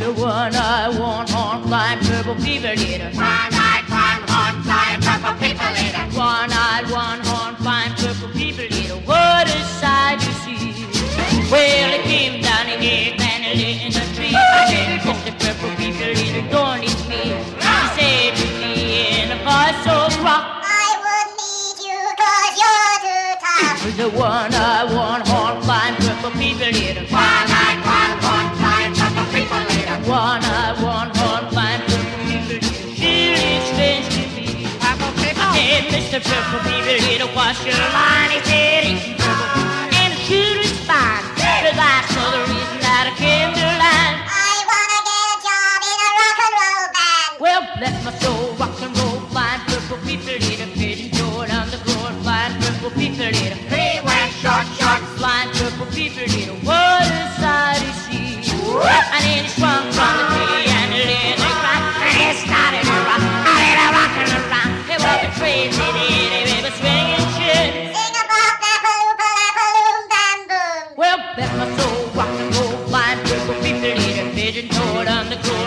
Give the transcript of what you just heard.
The one-eyed, one-horn, flying purple people eater. One-eyed, one-horn, flying purple people eater. One-eyed, one-horn, flying purple people eater. What a sight to see. Well, he came down again and he lit in the tree. I said, Mr. Purple people eater, don't eat me. He said to me in a voice so rough, I wouldn't eat you 'cause you're too tough. the one-eyed, one-horn, flying purple people eater. One-eyed, one-horn, flying purple people eater. One-eyed, one-horn, flying purple people eater. Really strange to me. Purple people. I said, Mr. Purple people eater, what's your line? He said, eating purple. And it sure is fine. Cause that's the reason that I came to land. I wanna get a job in a rock and roll band. Well, bless my soul, rock and roll, flying purple people eater. Pigeon toed on the floor, flying purple people eater. He went short, short. Flying purple people eater. What a sight to see. And then he swung from the tree and he lit the ground. And he started to rock, I let a rock and around. It was a crazy day, we were swinging shit. Sing about that paloo, bam, boom. Well, bless my soul, rock and roll, flying purple people eater. Pigeon toed on the floor,